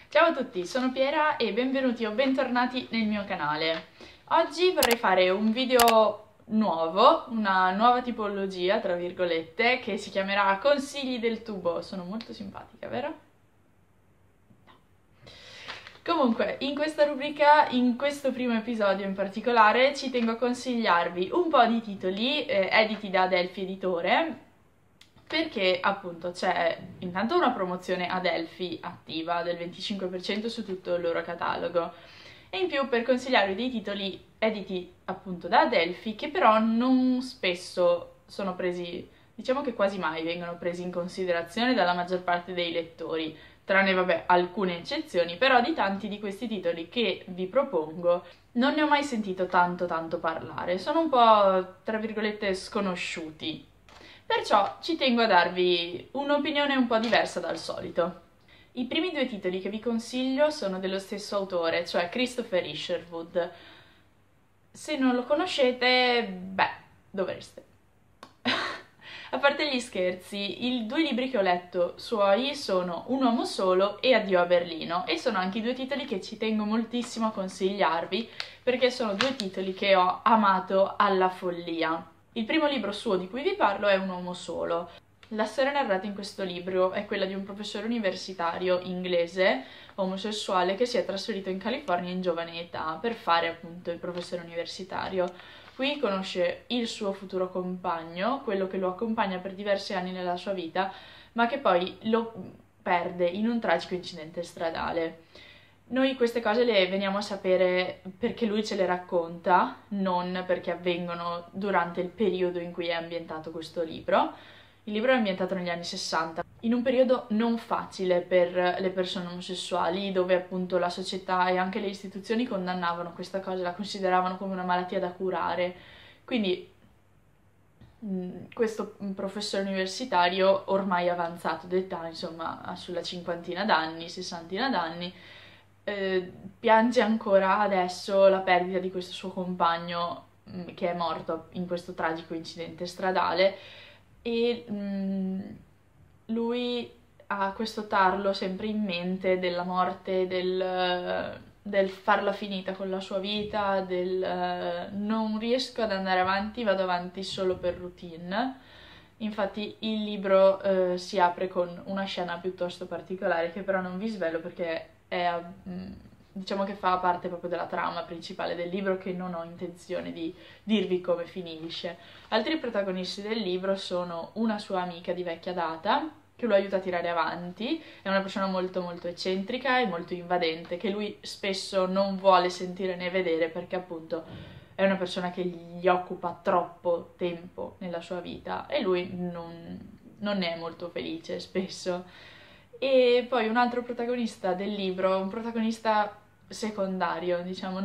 Ciao a tutti, sono Piera e benvenuti o bentornati nel mio canale. Oggi vorrei fare un video nuovo, una nuova tipologia, tra virgolette, che si chiamerà Consigli del tubo. Sono molto simpatica, vero? No. Comunque, in questa rubrica, in questo primo episodio in particolare, ci tengo a consigliarvi un po' di titoli editi da Adelphi Editore, perché appunto c'è intanto una promozione Adelphi attiva del 25% su tutto il loro catalogo e in più per consigliarvi dei titoli editi appunto da Adelphi che però non spesso sono presi, diciamo che quasi mai vengono presi in considerazione dalla maggior parte dei lettori, tranne vabbè alcune eccezioni, però di tanti di questi titoli che vi propongo non ne ho mai sentito tanto parlare, sono un po' tra virgolette sconosciuti. Perciò ci tengo a darvi un'opinione un po' diversa dal solito. I primi due titoli che vi consiglio sono dello stesso autore, cioè Christopher Isherwood. Se non lo conoscete, beh, dovreste. A parte gli scherzi, i due libri che ho letto suoi sono Un uomo solo e Addio a Berlino e sono anche i due titoli che ci tengo moltissimo a consigliarvi perché sono due titoli che ho amato alla follia. Il primo libro suo di cui vi parlo è Un uomo solo. La storia narrata in questo libro è quella di un professore universitario inglese, omosessuale, che si è trasferito in California in giovane età per fare appunto il professore universitario. Qui conosce il suo futuro compagno, quello che lo accompagna per diversi anni nella sua vita, ma che poi lo perde in un tragico incidente stradale. Noi queste cose le veniamo a sapere perché lui ce le racconta, non perché avvengono durante il periodo in cui è ambientato questo libro. Il libro è ambientato negli anni 60, in un periodo non facile per le persone omosessuali, dove appunto la società e anche le istituzioni condannavano questa cosa, la consideravano come una malattia da curare. Quindi questo professore universitario ormai avanzato d'età, insomma, sulla cinquantina d'anni, sessantina d'anni, piange ancora adesso la perdita di questo suo compagno che è morto in questo tragico incidente stradale e lui ha questo tarlo sempre in mente della morte, del farla finita con la sua vita, del non riesco ad andare avanti, vado avanti solo per routine. Infatti il libro si apre con una scena piuttosto particolare che però non vi svelo perché è, diciamo che fa parte proprio della trama principale del libro che non ho intenzione di dirvi come finisce. Altri protagonisti del libro sono una sua amica di vecchia data che lo aiuta a tirare avanti, è una persona molto eccentrica e molto invadente che lui spesso non vuole sentire né vedere perché appunto è una persona che gli occupa troppo tempo nella sua vita e lui non ne è molto felice spesso. E poi un altro protagonista del libro, un protagonista secondario, diciamo,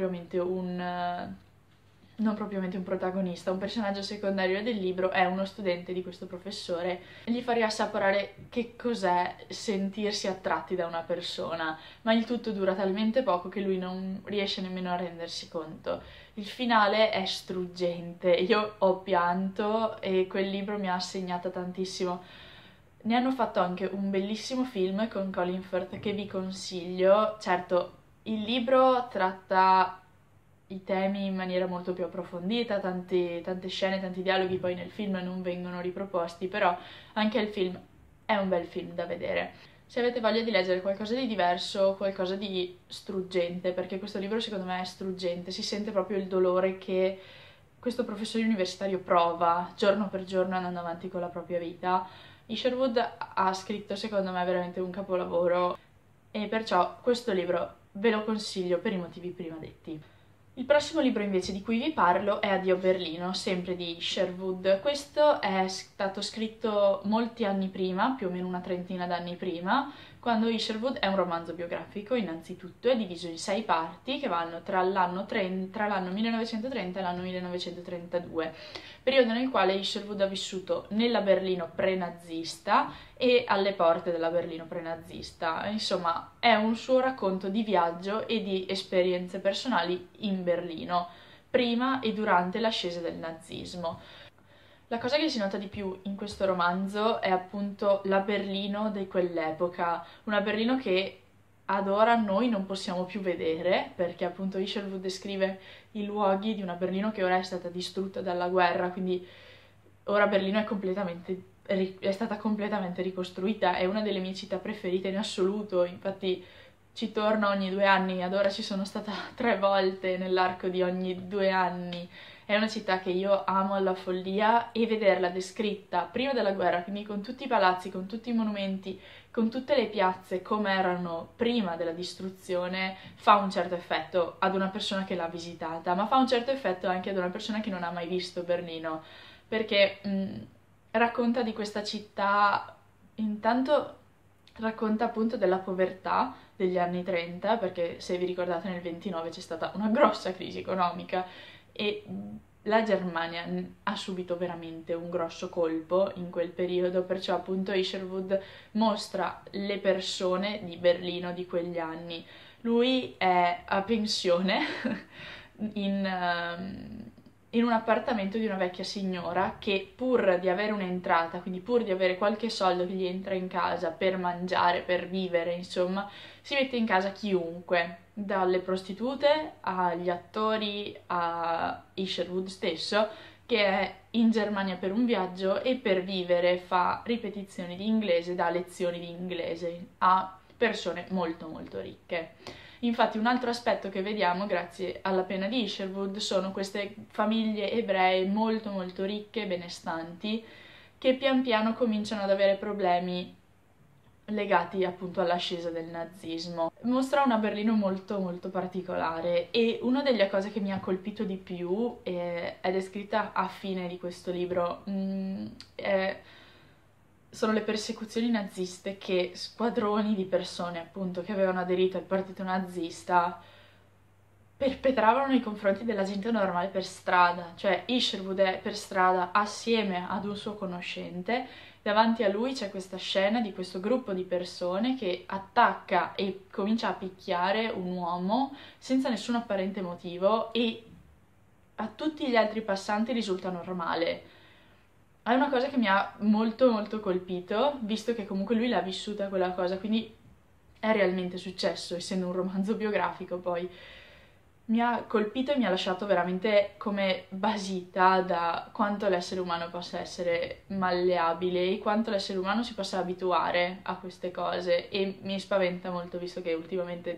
non propriamente un protagonista, un personaggio secondario del libro è uno studente di questo professore. Gli fa riassaporare che cos'è sentirsi attratti da una persona, ma il tutto dura talmente poco che lui non riesce nemmeno a rendersi conto. Il finale è struggente, io ho pianto e quel libro mi ha segnata tantissimo. Ne hanno fatto anche un bellissimo film con Colin Firth che vi consiglio. Certo, il libro tratta i temi in maniera molto più approfondita, tante scene, tanti dialoghi poi nel film non vengono riproposti, però anche il film è un bel film da vedere. Se avete voglia di leggere qualcosa di diverso, qualcosa di struggente, perché questo libro secondo me è struggente, si sente proprio il dolore che questo professore universitario prova giorno per giorno andando avanti con la propria vita. Isherwood ha scritto secondo me veramente un capolavoro e perciò questo libro ve lo consiglio per i motivi prima detti. Il prossimo libro invece di cui vi parlo è Addio Berlino, sempre di Isherwood. Questo è stato scritto molti anni prima, più o meno una trentina d'anni prima, quando Isherwood è un romanzo biografico, innanzitutto, è diviso in 6 parti che vanno tra l'anno 1930 e l'anno 1932, periodo nel quale Isherwood ha vissuto nella Berlino pre-nazista e alle porte della Berlino pre-nazista. Insomma, è un suo racconto di viaggio e di esperienze personali in Berlino, prima e durante l'ascesa del nazismo. La cosa che si nota di più in questo romanzo è appunto la Berlino di quell'epoca, una Berlino che ad ora noi non possiamo più vedere, perché appunto Isherwood descrive i luoghi di una Berlino che ora è stata distrutta dalla guerra, quindi ora Berlino è stata completamente ricostruita, è una delle mie città preferite in assoluto, infatti ci torno ogni 2 anni, ad ora ci sono stata 3 volte nell'arco di ogni 2 anni. È una città che io amo alla follia e vederla descritta prima della guerra, quindi con tutti i palazzi, con tutti i monumenti, con tutte le piazze come erano prima della distruzione, fa un certo effetto ad una persona che l'ha visitata, ma fa un certo effetto anche ad una persona che non ha mai visto Berlino, perché racconta di questa città, intanto racconta appunto della povertà degli anni 30, perché se vi ricordate nel 29 c'è stata una grossa crisi economica e la Germania ha subito veramente un grosso colpo in quel periodo, perciò appunto Isherwood mostra le persone di Berlino di quegli anni. Lui è a pensione in un appartamento di una vecchia signora che pur di avere un'entrata, quindi pur di avere qualche soldo che gli entra in casa per mangiare, per vivere, insomma, si mette in casa chiunque, dalle prostitute agli attori a Isherwood stesso, che è in Germania per un viaggio e per vivere fa ripetizioni di inglese, dà lezioni di inglese a persone molto molto ricche. Infatti un altro aspetto che vediamo grazie alla penna di Isherwood sono queste famiglie ebree molto molto ricche e benestanti che pian piano cominciano ad avere problemi legati appunto all'ascesa del nazismo. Mostra una Berlino molto molto particolare e una delle cose che mi ha colpito di più è descritta a fine di questo libro, sono le persecuzioni naziste che squadroni di persone appunto che avevano aderito al partito nazista perpetravano nei confronti della gente normale per strada, cioè Isherwood è per strada assieme ad un suo conoscente, davanti a lui c'è questa scena di questo gruppo di persone che attacca e comincia a picchiare un uomo senza nessun apparente motivo e a tutti gli altri passanti risulta normale. È una cosa che mi ha molto molto colpito, visto che comunque lui l'ha vissuta quella cosa, quindi è realmente successo, essendo un romanzo biografico poi. Mi ha colpito e mi ha lasciato veramente come basita da quanto l'essere umano possa essere malleabile e quanto l'essere umano si possa abituare a queste cose e mi spaventa molto visto che ultimamente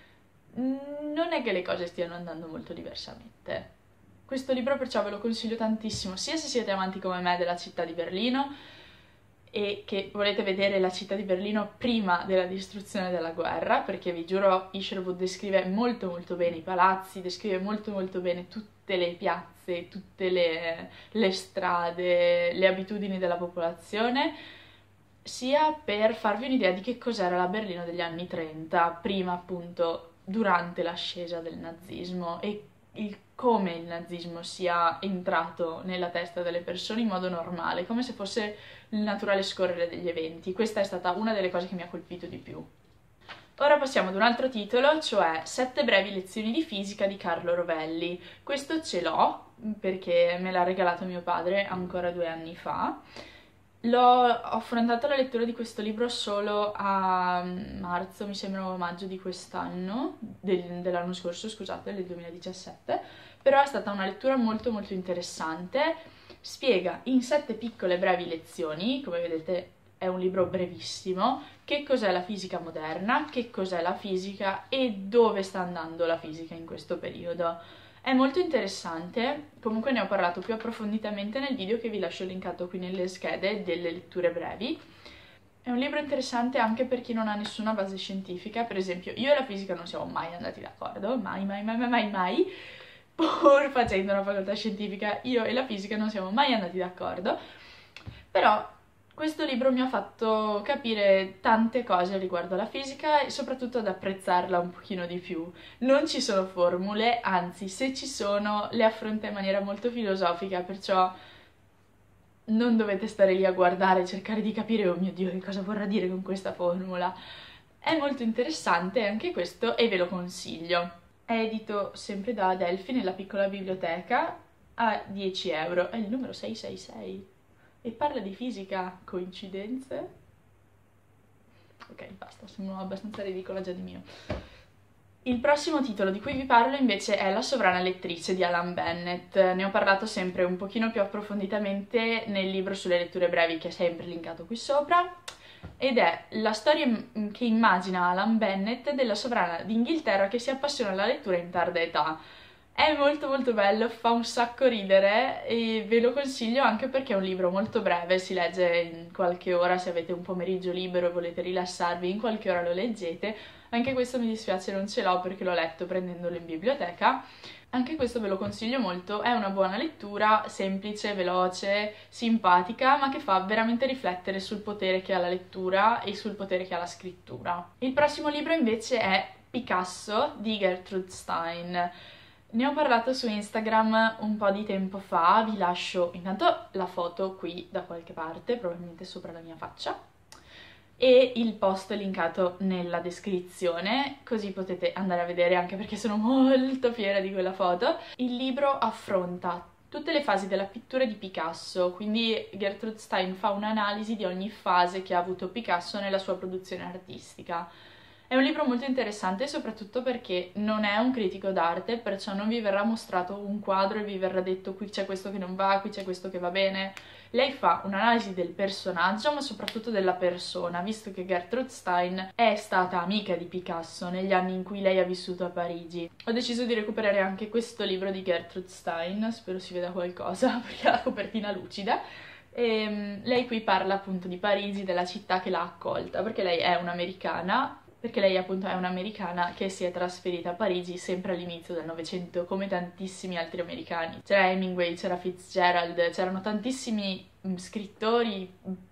non è che le cose stiano andando molto diversamente. Questo libro perciò ve lo consiglio tantissimo, sia se siete amanti come me della città di Berlino e che volete vedere la città di Berlino prima della distruzione della guerra, perché vi giuro Isherwood descrive molto molto bene i palazzi, descrive molto molto bene tutte le piazze, tutte le strade, le abitudini della popolazione, sia per farvi un'idea di che cos'era la Berlino degli anni 30, prima appunto durante l'ascesa del nazismo e come il nazismo sia entrato nella testa delle persone in modo normale, come se fosse il naturale scorrere degli eventi. Questa è stata una delle cose che mi ha colpito di più. Ora passiamo ad un altro titolo, cioè 7 brevi lezioni di fisica di Carlo Rovelli. Questo ce l'ho perché me l'ha regalato mio padre ancora 2 anni fa. Ho affrontato la lettura di questo libro solo a marzo, mi sembra, o maggio di quest'anno, dell'anno scorso, scusate, del 2017, però è stata una lettura molto molto interessante, spiega in 7 piccole brevi lezioni, come vedete è un libro brevissimo, che cos'è la fisica moderna, che cos'è la fisica e dove sta andando la fisica in questo periodo. È molto interessante, comunque ne ho parlato più approfonditamente nel video che vi lascio linkato qui nelle schede delle letture brevi. È un libro interessante anche per chi non ha nessuna base scientifica, per esempio io e la fisica non siamo mai andati d'accordo, mai, pur facendo una facoltà scientifica io e la fisica non siamo mai andati d'accordo, però questo libro mi ha fatto capire tante cose riguardo alla fisica e soprattutto ad apprezzarla un pochino di più. Non ci sono formule, anzi, se ci sono le affronta in maniera molto filosofica, perciò non dovete stare lì a guardare e cercare di capire, oh mio Dio, che cosa vorrà dire con questa formula. È molto interessante anche questo e ve lo consiglio. È edito sempre da Adelphi nella piccola biblioteca a 10 euro, è il numero 666. E parla di fisica, coincidenze? Ok, basta, sono abbastanza ridicola già di mio. Il prossimo titolo di cui vi parlo invece è La sovrana lettrice di Alan Bennett. Ne ho parlato sempre un pochino più approfonditamente nel libro sulle letture brevi, che è sempre linkato qui sopra, ed è la storia che immagina Alan Bennett della sovrana d'Inghilterra che si appassiona alla lettura in tarda età. È molto molto bello, fa un sacco ridere e ve lo consiglio anche perché è un libro molto breve, si legge in qualche ora. Se avete un pomeriggio libero e volete rilassarvi, in qualche ora lo leggete. Anche questo mi dispiace non ce l'ho perché l'ho letto prendendolo in biblioteca. Anche questo ve lo consiglio molto, è una buona lettura, semplice, veloce, simpatica, ma che fa veramente riflettere sul potere che ha la lettura e sul potere che ha la scrittura. Il prossimo libro invece è Picasso di Gertrude Stein. Ne ho parlato su Instagram un po' di tempo fa, vi lascio intanto la foto qui da qualche parte, probabilmente sopra la mia faccia, e il post linkato nella descrizione, così potete andare a vedere, anche perché sono molto fiera di quella foto. Il libro affronta tutte le fasi della pittura di Picasso, quindi Gertrude Stein fa un'analisi di ogni fase che ha avuto Picasso nella sua produzione artistica. È un libro molto interessante soprattutto perché non è un critico d'arte, perciò non vi verrà mostrato un quadro e vi verrà detto qui c'è questo che non va, qui c'è questo che va bene. Lei fa un'analisi del personaggio, ma soprattutto della persona, visto che Gertrude Stein è stata amica di Picasso negli anni in cui lei ha vissuto a Parigi. Ho deciso di recuperare anche questo libro di Gertrude Stein, spero si veda qualcosa perché ha la copertina lucida. E lei qui parla appunto di Parigi, della città che l'ha accolta, perché lei è un'americana. Perché lei appunto è un'americana che si è trasferita a Parigi sempre all'inizio del Novecento, come tantissimi altri americani. C'era Hemingway, c'era Fitzgerald, c'erano tantissimi scrittori,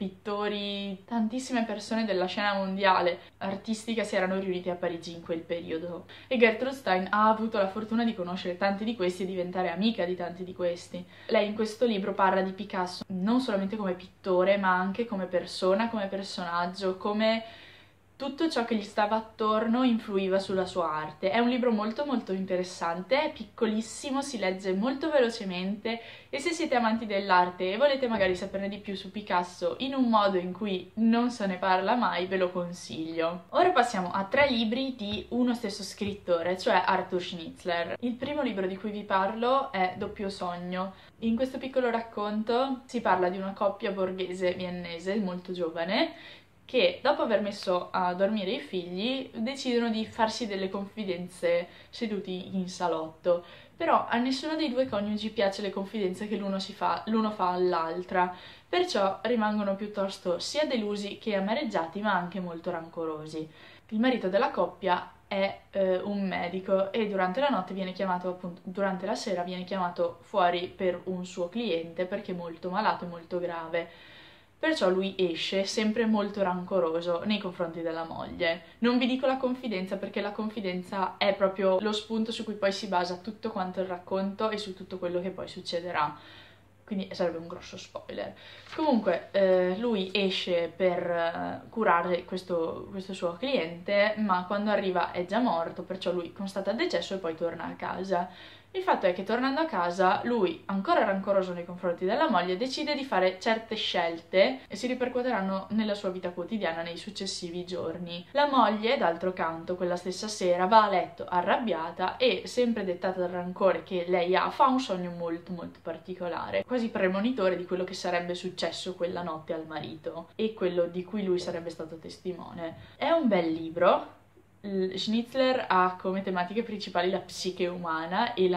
pittori, tantissime persone della scena mondiale artistica si erano riunite a Parigi in quel periodo. E Gertrude Stein ha avuto la fortuna di conoscere tanti di questi e diventare amica di tanti di questi. Lei in questo libro parla di Picasso non solamente come pittore, ma anche come persona, come personaggio, come tutto ciò che gli stava attorno influiva sulla sua arte. È un libro molto molto interessante, è piccolissimo, si legge molto velocemente e se siete amanti dell'arte e volete magari saperne di più su Picasso in un modo in cui non se ne parla mai, ve lo consiglio. Ora passiamo a 3 libri di uno stesso scrittore, cioè Arthur Schnitzler. Il primo libro di cui vi parlo è Doppio Sogno. In questo piccolo racconto si parla di una coppia borghese viennese molto giovane che dopo aver messo a dormire i figli decidono di farsi delle confidenze seduti in salotto. Però a nessuno dei due coniugi piace le confidenze che l'uno fa all'altra, perciò rimangono piuttosto sia delusi che amareggiati, ma anche molto rancorosi. Il marito della coppia è un medico e durante la notte viene chiamato, appunto, durante la sera viene chiamato fuori per un suo cliente perché è molto malato e molto grave. Perciò lui esce sempre molto rancoroso nei confronti della moglie. Non vi dico la confidenza perché la confidenza è proprio lo spunto su cui poi si basa tutto quanto il racconto e su tutto quello che poi succederà. Quindi sarebbe un grosso spoiler. Comunque lui esce per curare questo suo cliente, ma quando arriva è già morto, perciò lui constata il decesso e poi torna a casa. Il fatto è che tornando a casa lui, ancora rancoroso nei confronti della moglie, decide di fare certe scelte e si ripercuoteranno nella sua vita quotidiana nei successivi giorni. La moglie, d'altro canto, quella stessa sera va a letto arrabbiata e, sempre dettata dal rancore che lei ha, fa un sogno molto molto particolare, quasi premonitore di quello che sarebbe successo quella notte al marito e quello di cui lui sarebbe stato testimone. È un bel libro. Schnitzler ha come tematiche principali la psiche umana e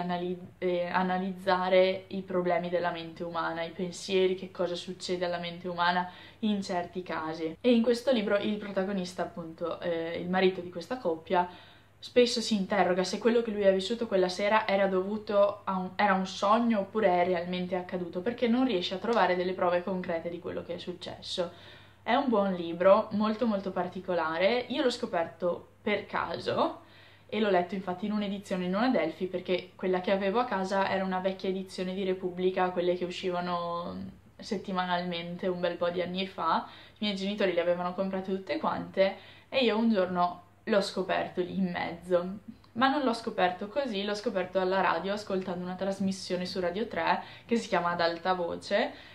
analizzare i problemi della mente umana, i pensieri, che cosa succede alla mente umana in certi casi. E in questo libro il protagonista, appunto, il marito di questa coppia, spesso si interroga se quello che lui ha vissuto quella sera era dovuto era un sogno oppure è realmente accaduto, perché non riesce a trovare delle prove concrete di quello che è successo. È un buon libro, molto molto particolare. Io l'ho scoperto per caso e l'ho letto infatti in un'edizione non Adelphi, perché quella che avevo a casa era una vecchia edizione di Repubblica, quelle che uscivano settimanalmente un bel po' di anni fa. I miei genitori le avevano comprate tutte quante e io un giorno l'ho scoperto lì in mezzo. Ma non l'ho scoperto così, l'ho scoperto alla radio ascoltando una trasmissione su Radio 3 che si chiama Ad Alta Voce,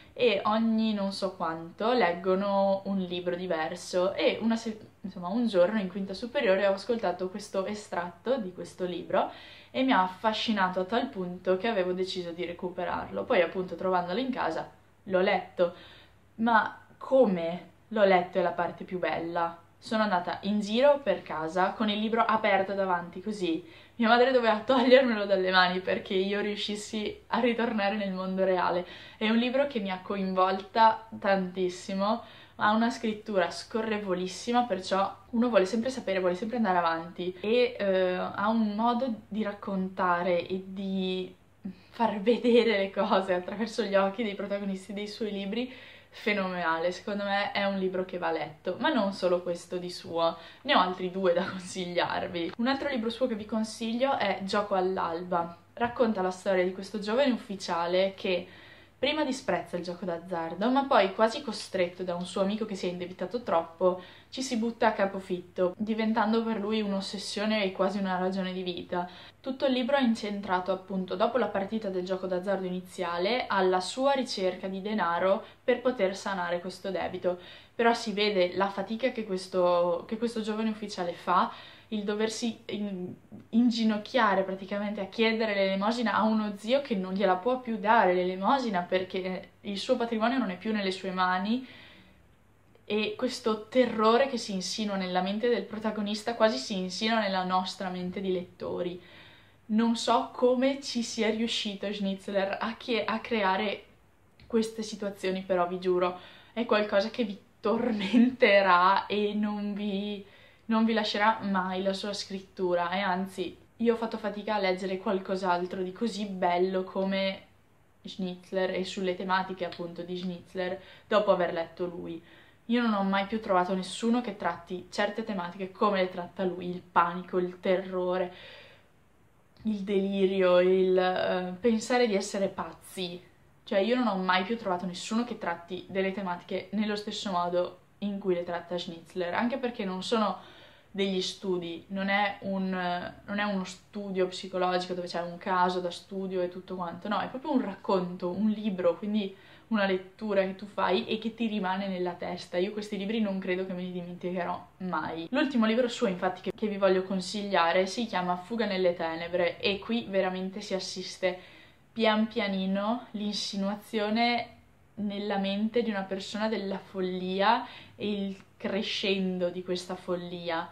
e ogni non so quanto leggono un libro diverso e insomma, un giorno in quinta superiore ho ascoltato questo estratto di questo libro e mi ha affascinato a tal punto che avevo deciso di recuperarlo. Poi appunto trovandolo in casa l'ho letto, ma come l'ho letto è la parte più bella. Sono andata in giro per casa con il libro aperto davanti così mia madre doveva togliermelo dalle mani perché io riuscissi a ritornare nel mondo reale. È un libro che mi ha coinvolta tantissimo, ha una scrittura scorrevolissima, perciò uno vuole sempre sapere, vuole sempre andare avanti e ha un modo di raccontare e di far vedere le cose attraverso gli occhi dei protagonisti dei suoi libri fenomenale. Secondo me è un libro che va letto, ma non solo questo di suo, ne ho altri due da consigliarvi. Un altro libro suo che vi consiglio è Gioco all'alba. Racconta la storia di questo giovane ufficiale che prima disprezza il gioco d'azzardo, ma poi, quasi costretto da un suo amico che si è indebitato troppo, ci si butta a capofitto, diventando per lui un'ossessione e quasi una ragione di vita. Tutto il libro è incentrato appunto dopo la partita del gioco d'azzardo iniziale alla sua ricerca di denaro per poter sanare questo debito. Però si vede la fatica che questo giovane ufficiale fa, il doversi inginocchiare praticamente a chiedere l'elemosina a uno zio che non gliela può più dare l'elemosina perché il suo patrimonio non è più nelle sue mani, e questo terrore che si insinua nella mente del protagonista quasi si insinua nella nostra mente di lettori. Non so come ci sia riuscito Schnitzler a creare queste situazioni, però vi giuro, è qualcosa che vi tormenterà e non vi lascerà mai la sua scrittura. E anzi, io ho fatto fatica a leggere qualcos'altro di così bello come Schnitzler e sulle tematiche appunto di Schnitzler dopo aver letto lui. Io non ho mai più trovato nessuno che tratti certe tematiche come le tratta lui: il panico, il terrore, il delirio, il pensare di essere pazzi. Cioè io non ho mai più trovato nessuno che tratti delle tematiche nello stesso modo in cui le tratta Schnitzler, anche perché non sono degli studi, non è uno studio psicologico dove c'è un caso da studio e tutto quanto, no, è proprio un racconto, un libro, quindi una lettura che tu fai e che ti rimane nella testa. Io questi libri non credo che me li dimenticherò mai. L'ultimo libro suo, infatti, che vi voglio consigliare si chiama Fuga nelle tenebre, e qui veramente si assiste pian pianino l'insinuazione nella mente di una persona della follia e il crescendo di questa follia.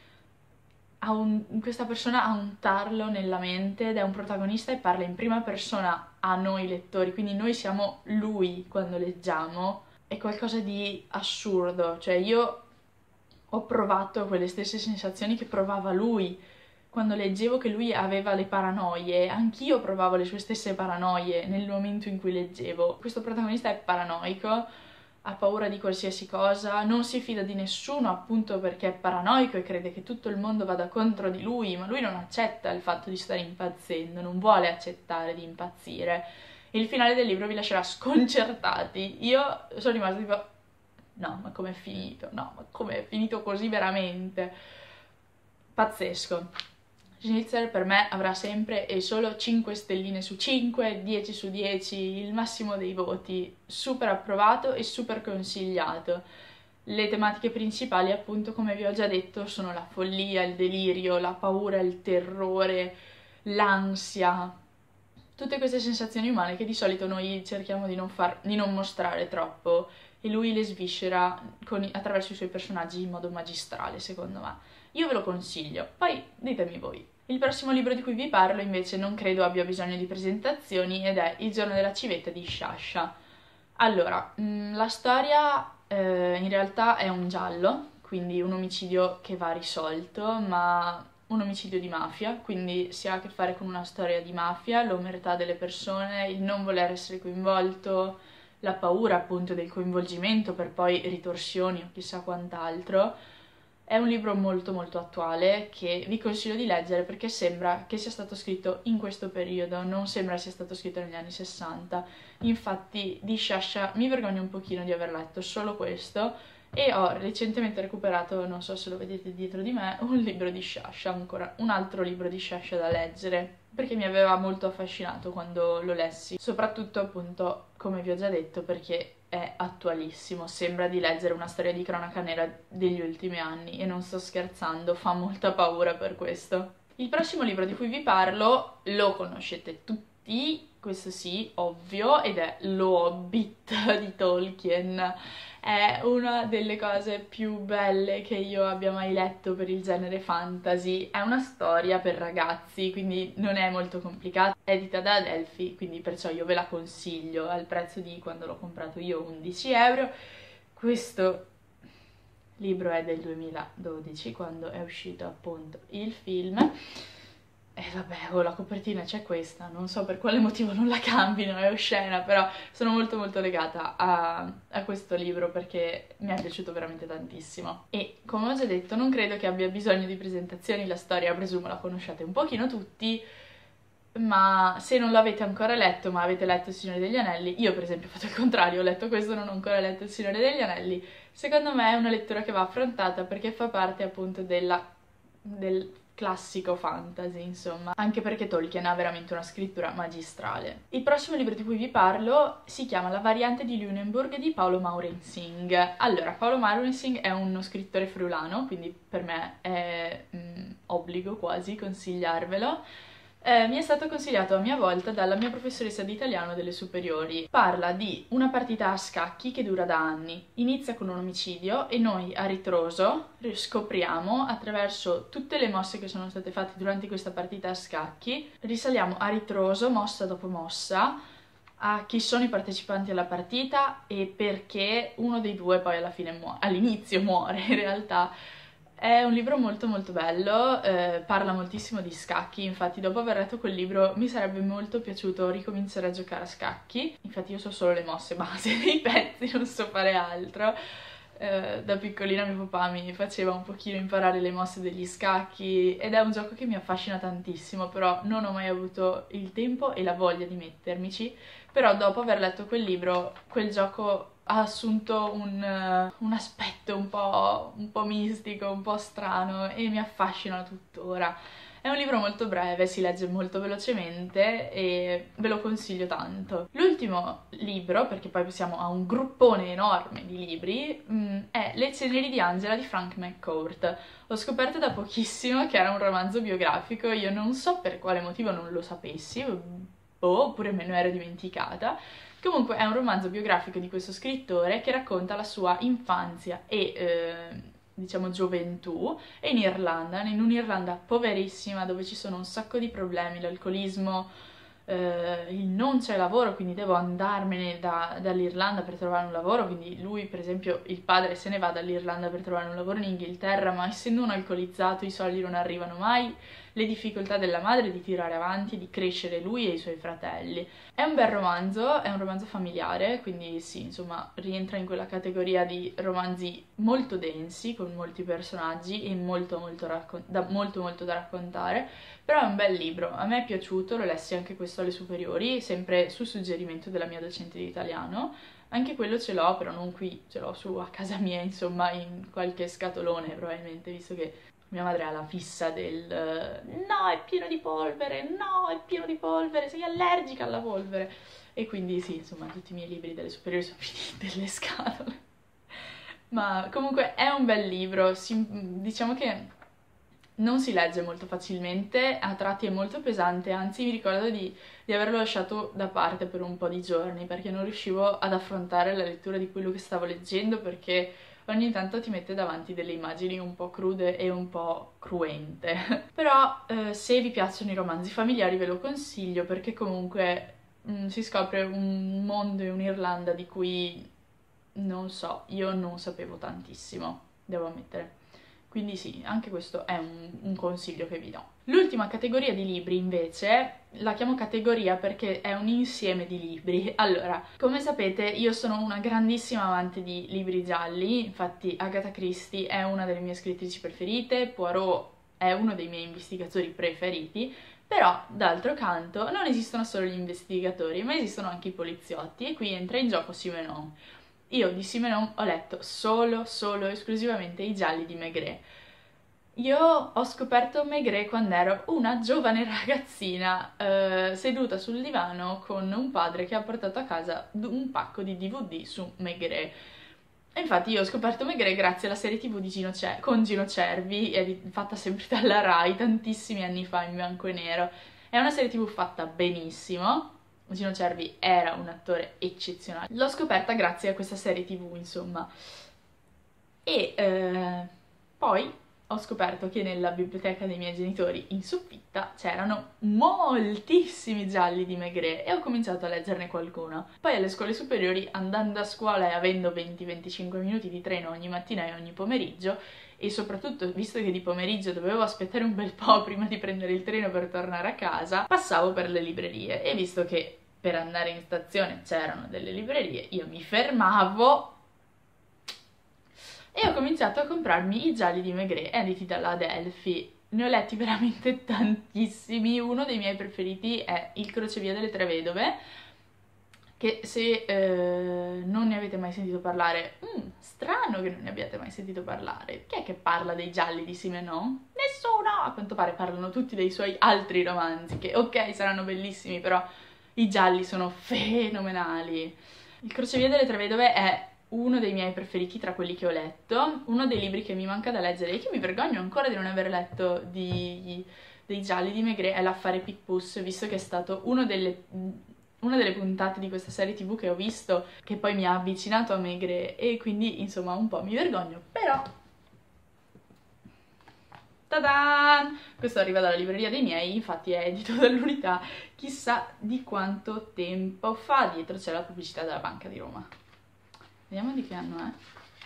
Questa persona ha un tarlo nella mente ed è un protagonista e parla in prima persona a noi lettori, quindi noi siamo lui quando leggiamo. È qualcosa di assurdo, cioè io ho provato quelle stesse sensazioni che provava lui quando leggevo che lui aveva le paranoie. Anch'io provavo le sue stesse paranoie nel momento in cui leggevo. Questo protagonista è paranoico, ha paura di qualsiasi cosa, non si fida di nessuno appunto perché è paranoico e crede che tutto il mondo vada contro di lui, ma lui non accetta il fatto di stare impazzendo, non vuole accettare di impazzire. Il finale del libro vi lascerà sconcertati. Io sono rimasta tipo, no, ma com'è finito? No, ma com'è finito così veramente? Pazzesco. Schnitzer per me avrà sempre e solo 5 stelline su 5, 10 su 10, il massimo dei voti, super approvato e super consigliato. Le tematiche principali, appunto, come vi ho già detto, sono la follia, il delirio, la paura, il terrore, l'ansia, tutte queste sensazioni umane che di solito noi cerchiamo di non mostrare troppo, e lui le sviscera attraverso i suoi personaggi in modo magistrale, secondo me. Io ve lo consiglio, poi ditemi voi. Il prossimo libro di cui vi parlo invece non credo abbia bisogno di presentazioni ed è Il giorno della civetta di Sciascia. Allora, la storia in realtà è un giallo, quindi un omicidio che va risolto, ma un omicidio di mafia, quindi si ha a che fare con una storia di mafia, l'omertà delle persone, il non voler essere coinvolto, la paura appunto del coinvolgimento per poi ritorsioni o chissà quant'altro. È un libro molto molto attuale che vi consiglio di leggere perché sembra che sia stato scritto in questo periodo, non sembra sia stato scritto negli anni 60. Infatti di Sciascia mi vergogno un pochino di aver letto solo questo e ho recentemente recuperato, non so se lo vedete dietro di me, un libro di Sciascia, ancora un altro libro di Sciascia da leggere, perché mi aveva molto affascinato quando lo lessi, soprattutto appunto, come vi ho già detto, perché è attualissimo, sembra di leggere una storia di cronaca nera degli ultimi anni e non sto scherzando, fa molta paura per questo. Il prossimo libro di cui vi parlo lo conoscete tutti, questo sì, ovvio, ed è Lo Hobbit di Tolkien. È una delle cose più belle che io abbia mai letto per il genere fantasy. È una storia per ragazzi, quindi non è molto complicata. È edita da Adelphi, quindi perciò io ve la consiglio al prezzo di quando l'ho comprato io, 11 euro. Questo libro è del 2012, quando è uscito appunto il film. E vabbè, la copertina c'è questa, non so per quale motivo non la cambino, è oscena, però sono molto molto legata a questo libro perché mi è piaciuto veramente tantissimo. E come ho già detto, non credo che abbia bisogno di presentazioni, la storia presumo la conosciate un pochino tutti, ma se non l'avete ancora letto, ma avete letto Il Signore degli Anelli, io per esempio ho fatto il contrario, ho letto questo e non ho ancora letto Il Signore degli Anelli, secondo me è una lettura che va affrontata perché fa parte appunto del classico fantasy, insomma, anche perché Tolkien ha veramente una scrittura magistrale. Il prossimo libro di cui vi parlo si chiama La variante di Lunenburg di Paolo Maurensing. Allora, Paolo Maurensing è uno scrittore friulano, quindi per me è obbligo quasi consigliarvelo. Mi è stato consigliato a mia volta dalla mia professoressa di italiano delle superiori. Parla di una partita a scacchi che dura da anni. Inizia con un omicidio e noi a ritroso scopriamo, attraverso tutte le mosse che sono state fatte durante questa partita a scacchi, risaliamo a ritroso, mossa dopo mossa, a chi sono i partecipanti alla partita e perché uno dei due poi alla fine all'inizio muore in realtà. È un libro molto molto bello, parla moltissimo di scacchi, infatti dopo aver letto quel libro mi sarebbe molto piaciuto ricominciare a giocare a scacchi, infatti io so solo le mosse base dei pezzi, non so fare altro. Da piccolina mio papà mi faceva un pochino imparare le mosse degli scacchi ed è un gioco che mi affascina tantissimo, però non ho mai avuto il tempo e la voglia di mettermici, però dopo aver letto quel libro, quel gioco ha assunto un aspetto un po' mistico, un po' strano e mi affascina tuttora. È un libro molto breve, si legge molto velocemente e ve lo consiglio tanto. L'ultimo libro, perché poi siamo a un gruppone enorme di libri, è Le ceneri di Angela di Frank McCourt. Ho scoperto da pochissimo che era un romanzo biografico, io non so per quale motivo non lo sapessi, oppure me ne ero dimenticata. Comunque è un romanzo biografico di questo scrittore che racconta la sua infanzia e diciamo gioventù in un'Irlanda poverissima dove ci sono un sacco di problemi, l'alcolismo, il non c'è lavoro, quindi devo andarmene dall'Irlanda per trovare un lavoro, quindi lui per esempio, il padre se ne va dall'Irlanda per trovare un lavoro in Inghilterra, ma essendo un alcolizzato i soldi non arrivano mai, le difficoltà della madre di tirare avanti, di crescere lui e i suoi fratelli. È un bel romanzo, è un romanzo familiare, quindi sì, insomma, rientra in quella categoria di romanzi molto densi, con molti personaggi e molto molto da raccontare, però è un bel libro, a me è piaciuto, lo lessi anche questo alle superiori, sempre su suggerimento della mia docente di italiano. Anche quello ce l'ho, però non qui, ce l'ho su a casa mia, insomma, in qualche scatolone probabilmente, visto che mia madre ha la fissa del no, è pieno di polvere, no, è pieno di polvere, sei allergica alla polvere. E quindi sì, insomma, tutti i miei libri delle superiori sono finiti nelle scatole. Ma comunque è un bel libro, diciamo che non si legge molto facilmente, a tratti è molto pesante, anzi mi ricordo di averlo lasciato da parte per un po' di giorni perché non riuscivo ad affrontare la lettura di quello che stavo leggendo perché ogni tanto ti mette davanti delle immagini un po' crude e un po' cruente. Però se vi piacciono i romanzi familiari ve lo consiglio perché comunque si scopre un mondo e un'Irlanda di cui non so, io non sapevo tantissimo, devo ammettere. Quindi sì, anche questo è un consiglio che vi do. L'ultima categoria di libri invece, la chiamo categoria perché è un insieme di libri. Allora, come sapete io sono una grandissima amante di libri gialli, infatti Agatha Christie è una delle mie scrittrici preferite, Poirot è uno dei miei investigatori preferiti, però d'altro canto non esistono solo gli investigatori, ma esistono anche i poliziotti e qui entra in gioco Simenon. io di Simenon ho letto solo esclusivamente i gialli di Maigret. Io ho scoperto Maigret quando ero una giovane ragazzina seduta sul divano con un padre che ha portato a casa un pacco di DVD su Maigret. E infatti io ho scoperto Maigret grazie alla serie TV di con Gino Cervi, fatta sempre dalla Rai tantissimi anni fa in bianco e nero. È una serie TV fatta benissimo. Gino Cervi era un attore eccezionale. L'ho scoperta grazie a questa serie TV, insomma. E poi ho scoperto che nella biblioteca dei miei genitori in soffitta c'erano moltissimi gialli di Maigret e ho cominciato a leggerne qualcuno. Poi alle scuole superiori, andando a scuola e avendo 20-25 minuti di treno ogni mattina e ogni pomeriggio, e soprattutto visto che di pomeriggio dovevo aspettare un bel po' prima di prendere il treno per tornare a casa, passavo per le librerie e visto che per andare in stazione c'erano delle librerie, io mi fermavo e ho cominciato a comprarmi i gialli di Maigret editi dalla Adelphi. Ne ho letti veramente tantissimi. Uno dei miei preferiti è Il crocevia delle tre vedove, che se non ne avete mai sentito parlare, strano che non ne abbiate mai sentito parlare. Chi è che parla dei gialli di Simenon? Nessuno! A quanto pare parlano tutti dei suoi altri romanzi, che ok, saranno bellissimi, però i gialli sono fenomenali. Il crocevia delle tre vedove è uno dei miei preferiti tra quelli che ho letto, uno dei libri che mi manca da leggere e che mi vergogno ancora di non aver letto dei gialli di Maigret è L'affare Picpus, visto che è stato una delle puntate di questa serie TV che ho visto, che poi mi ha avvicinato a Maigret e quindi insomma un po' mi vergogno, però ta-da! Questo arriva dalla libreria dei miei, infatti è edito dall'Unità, chissà di quanto tempo fa. Dietro c'è la pubblicità della Banca di Roma. Vediamo di che anno è.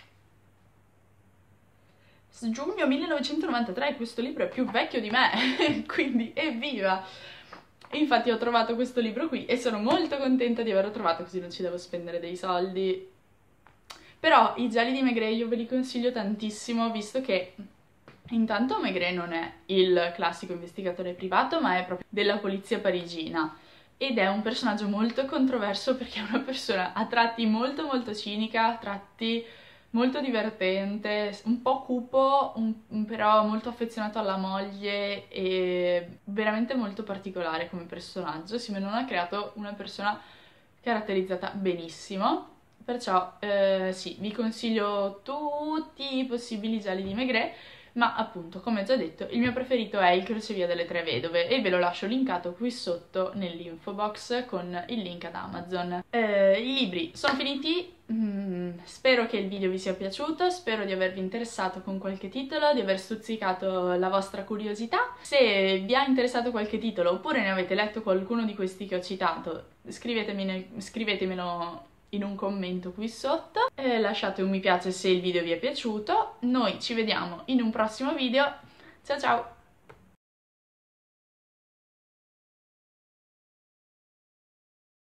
Giugno 1993, questo libro è più vecchio di me, quindi evviva! Infatti ho trovato questo libro qui e sono molto contenta di averlo trovato, così non ci devo spendere dei soldi. Però i gialli di Maigret io ve li consiglio tantissimo, visto che intanto Maigret non è il classico investigatore privato, ma è proprio della polizia parigina. Ed è un personaggio molto controverso perché è una persona a tratti molto cinica, a tratti molto divertente, un po' cupo, però molto affezionato alla moglie e veramente molto particolare come personaggio. Simenon ha creato una persona caratterizzata benissimo, perciò sì, vi consiglio tutti i possibili gialli di Maigret. Ma appunto, come già detto, il mio preferito è Il crocevia delle tre vedove e ve lo lascio linkato qui sotto nell'info box con il link ad Amazon. I libri sono finiti, spero che il video vi sia piaciuto, spero di avervi interessato con qualche titolo, di aver stuzzicato la vostra curiosità. Se vi ha interessato qualche titolo oppure ne avete letto qualcuno di questi che ho citato, scrivetemelo in un commento qui sotto, lasciate un mi piace se il video vi è piaciuto. Noi ci vediamo in un prossimo video, ciao ciao!